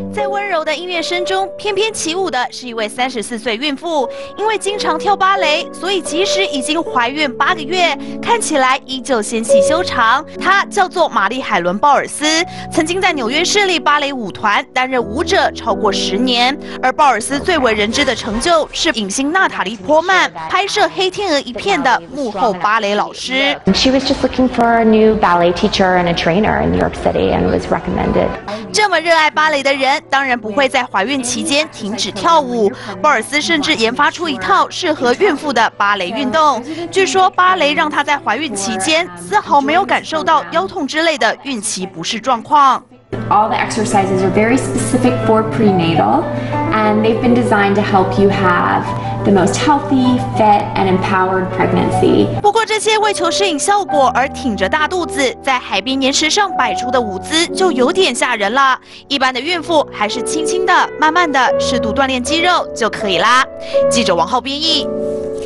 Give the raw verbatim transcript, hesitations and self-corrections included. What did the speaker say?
在温柔的音乐声中，翩翩起舞的是一位三十四岁孕妇。因为经常跳芭蕾，所以即使已经怀孕八个月，看起来依旧纤细修长。她叫做玛丽海伦·鲍尔斯，曾经在纽约市立芭蕾舞团担任舞者超过十年。而鲍尔斯最为人知的成就是影星娜塔莉·波曼拍摄《黑天鹅》一片的幕后芭蕾老师。 She was just looking for a new ballet teacher and a trainer in New York City and was recommended. 这么热爱芭蕾的人，当然不会在怀孕期间停止跳舞。鲍尔斯甚至研发出一套适合孕妇的芭蕾运动。据说芭蕾让她在怀孕期间丝毫没有感受到腰痛之类的孕期不适状况。 All the exercises are very specific for prenatal, and they've been designed to help you have the most healthy, fit, and empowered pregnancy. 不过这些为求摄影效果而挺着大肚子在海边岩石上摆出的舞姿就有点吓人了。一般的孕妇还是轻轻的、慢慢的适度锻炼肌肉就可以啦。记者王浩编译。